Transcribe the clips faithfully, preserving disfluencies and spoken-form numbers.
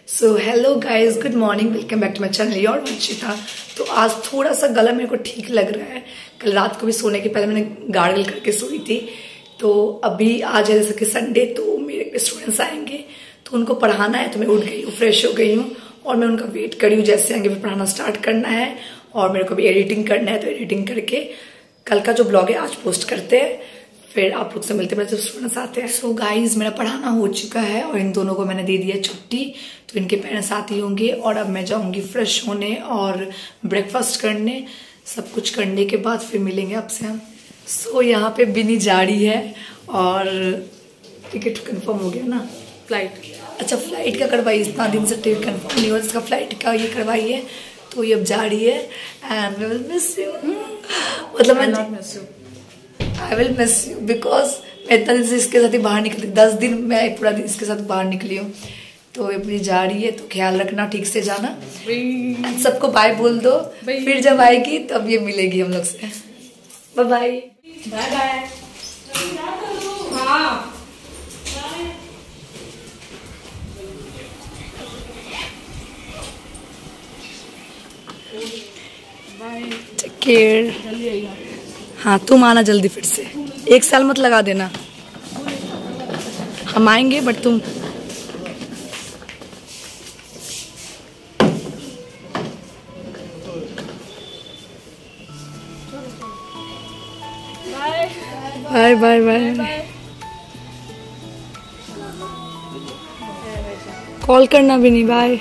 So hello guys, good morning, welcome back to my channel your Vanshita. तो आज थोड़ा सा गला मेरे को ठीक लग रहा है। कल रात को भी सोने के पहले मैंने गार्गल करके सोई थी। तो अभी आज है जैसे कि संडे, तो मेरे स्टूडेंट्स आएंगे तो उनको पढ़ाना है। तो मैं उठ गई हूँ, फ्रेश हो गई हूँ और मैं उनका वेट करी हूँ। जैसे आएंगे फिर पढ़ाना स्टार्ट करना है और मेरे को भी एडिटिंग करना है। तो एडिटिंग करके कल का जो ब्लॉग है आज पोस्ट करते हैं, फिर आप लोग से मिलते हैं जब स्टूडेंट्स आते हैं। सो गाइज, मेरा पढ़ाना हो चुका है और इन दोनों को मैंने दे दिया छुट्टी। तो इनके पेरेंट्स आते होंगे और अब मैं जाऊंगी फ्रेश होने और ब्रेकफास्ट करने। सब कुछ करने के बाद फिर मिलेंगे आपसे हम। सो so, यहाँ पे बिनी जा रही है और टिकट कंफर्म हो गया ना, फ्लाइट। अच्छा, फ्लाइट का करवाई, इतना दिन से टिकट कंफर्म नहीं हुआ इसका, फ्लाइट का ये करवाई है। तो ये अब जा रही है and we will miss you. मतलब मैं I will miss you because मैं इतना दिन से इसके साथ ही बाहर निकली, दस दिन मैं पूरा दिन इसके साथ बाहर निकली हूँ। तो ये जा रही है तो ख्याल रखना, ठीक से जाना, सबको बाय बोल दो। फिर जब आएगी तब ये मिलेगी हम लोग से। Bye bye bye bye. Take care. हाँ, तुम आना जल्दी फिर से, एक साल मत लगा देना। हम आएंगे बट तुम बाय बाय बाय। कॉल करना भी नहीं। बाय।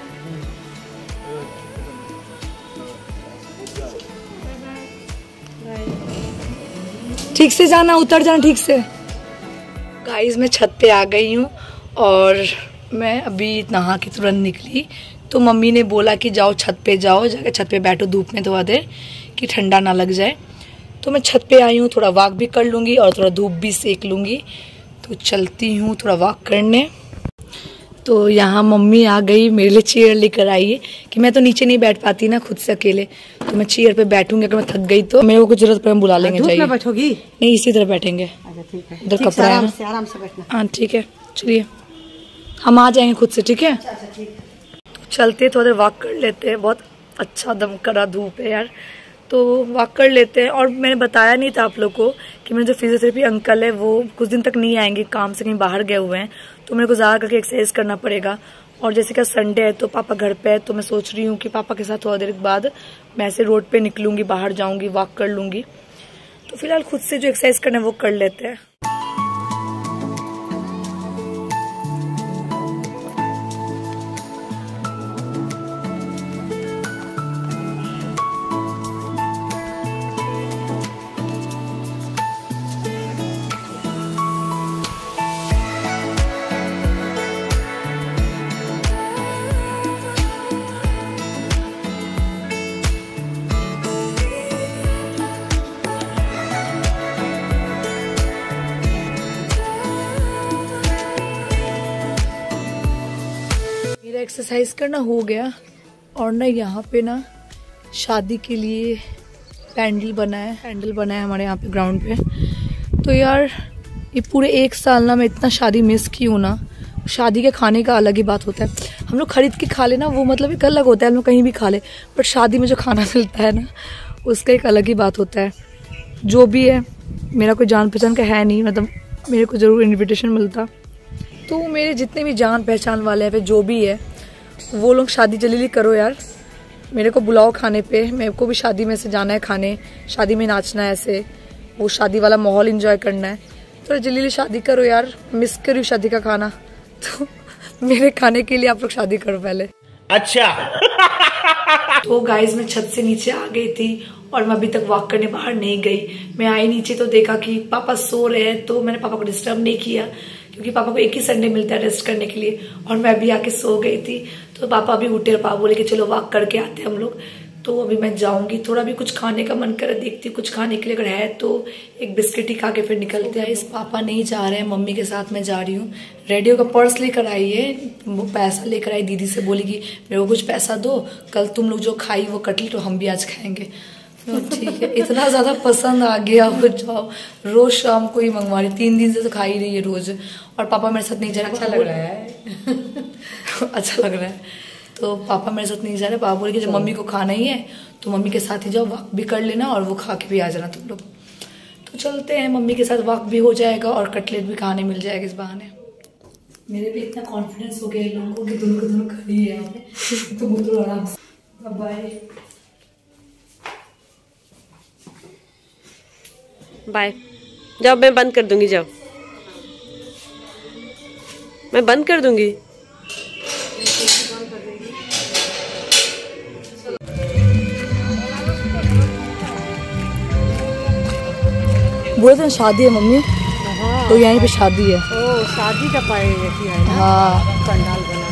ठीक से जाना, उतर जाना ठीक से। गाइस, मैं छत पे आ गई हूँ और मैं अभी नहा के तुरंत निकली। तो मम्मी ने बोला कि जाओ छत पे जाओ, जाके छत पे बैठो धूप में थोड़ा देर कि ठंडा ना लग जाए। तो मैं छत पे आई हूँ, थोड़ा वॉक भी कर लूँगी और थोड़ा धूप भी सेक लूँगी। तो चलती हूँ थोड़ा वॉक करने। तो यहाँ मम्मी आ गई, मेरे लिए चेयर लेकर आई है कि मैं तो नीचे नहीं बैठ पाती ना खुद से अकेले। तो मैं चेयर पे बैठूंगी, अगर मैं थक गई तो मेरे को कुछ जरूरत पड़े बुला लेंगे। चाहिए बैठोगी? नहीं, इसी तरह बैठेंगे। अच्छा ठीक है, उधर कपड़ा है, आराम से बैठना। हाँ ठीक है, चलिए हम आ जाएंगे खुद से, ठीक है। तो चलते थोड़ा देर वॉक कर लेते हैं। बहुत अच्छा दम करा धूप है यार, तो वॉक कर लेते हैं। और मैंने बताया नहीं था आप लोग को कि मेरे जो फिजियोथेरेपी अंकल है वो कुछ दिन तक नहीं आएंगे, काम से कहीं बाहर गए हुए हैं। तो मेरे को ज़्यादा करके एक्सरसाइज करना पड़ेगा। और जैसे कि संडे है तो पापा घर पे है, तो मैं सोच रही हूँ कि पापा के साथ थोड़ा देर बाद मैं ऐसे रोड पे निकलूंगी, बाहर जाऊंगी, वॉक कर लूंगी। तो फिलहाल खुद से जो एक्सरसाइज करना है वो कर लेते हैं। एक्सरसाइज करना हो गया और ना यहाँ पे ना शादी के लिए पैंडल बना है, पैंडल बना है हमारे यहाँ पे ग्राउंड पे। तो यार ये पूरे एक साल ना मैं इतना शादी मिस की हूँ ना। शादी के खाने का अलग ही बात होता है। हम लोग खरीद के खा ले ना, वो मतलब एक अलग होता है, हम लोग कहीं भी खा ले, बट शादी में जो खाना मिलता है ना उसका एक अलग ही बात होता है। जो भी है, मेरा कोई जान पहचान का है नहीं, मतलब मेरे को जरूर इन्विटेशन मिलता। तो मेरे जितने भी जान पहचान वाले हैं, जो भी है, वो लोग शादी जल्दी करो यार, मेरे को बुलाओ खाने पे। मेरे को भी शादी में से जाना है खाने, शादी में नाचना है, ऐसे वो शादी वाला माहौल एंजॉय करना है। तो जल्दी शादी करो यार, मिस करो शादी का खाना। तो मेरे खाने के लिए आप लोग शादी करो पहले। अच्छा। तो गाइज, मैं छत से नीचे आ गई थी और मैं अभी तक वॉक करने बाहर नहीं गई। मैं आई नीचे तो देखा कि पापा सो रहे हैं, तो मैंने पापा को डिस्टर्ब नहीं किया क्योंकि पापा को एक ही संडे मिलता है रेस्ट करने के लिए। और मैं अभी आके सो गई थी। तो पापा अभी उठे और पापा बोले कि चलो वॉक करके आते हैं हम लोग। तो अभी मैं जाऊंगी, थोड़ा भी कुछ खाने का मन करे, देखती हूँ कुछ खाने के लिए अगर है तो एक बिस्किट ही खा के फिर निकलते हैं। इस पापा नहीं जा रहे हैं, मम्मी के साथ मैं जा रही हूँ। रेडियो का पर्स लेकर आई है, वो पैसा लेकर आई, दीदी से बोली कि मेरे को कुछ पैसा दो, कल तुम लोग जो खाई वो कटलेट तो हम भी आज खाएंगे। ठीक है, इतना ज्यादा पसंद आ गया हो जाओ, रोज शाम को ही मंगवा रही, तीन दिन से तो खा ही रही है रोज। और पापा मेरे साथ नहीं जा रहा, अच्छा लग रहा है। अच्छा लग रहा है। तो पापा मेरे साथ नहीं जा रहे, पापा बोले कि जब मम्मी को खाना ही है तो मम्मी के साथ ही जाओ, वॉक भी कर लेना और वो खा के भी आ जाना तुम लोग। तो चलते हैं, मम्मी के साथ वॉक भी हो जाएगा और कटलेट भी खाने मिल जाएगा इस बहाने। मेरे पे इतना कॉन्फिडेंस हो गया इन लोगों को कि दोनों को दोनों खड़ी है यहाँ पे, तो उतरो आराम से। Bye bye. जाओ मैं बंद कर दूंगी, जाओ मैं बंद कर दूंगी। बोले थे शादी है मम्मी, तो यहीं पे शादी है। ओ शादी का पाएगी है ना? हाँ पंडाल बना।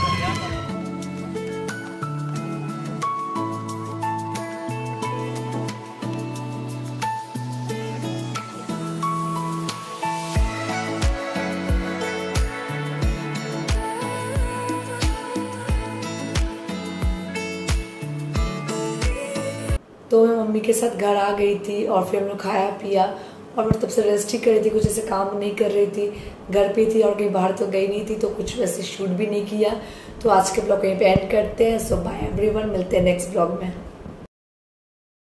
तो मैं मम्मी के साथ घर आ गई थी और फिर हम लोग खाया पिया और मैं तब से रेस्ट ही कर रही थी, कुछ ऐसे काम नहीं कर रही थी, घर पे थी और कहीं बाहर तो गई नहीं थी, तो कुछ वैसे शूट भी नहीं किया। तो आज के ब्लॉग यहीं पे एंड करते हैं। सो बाय एवरीवन, मिलते हैं नेक्स्ट ब्लॉग में।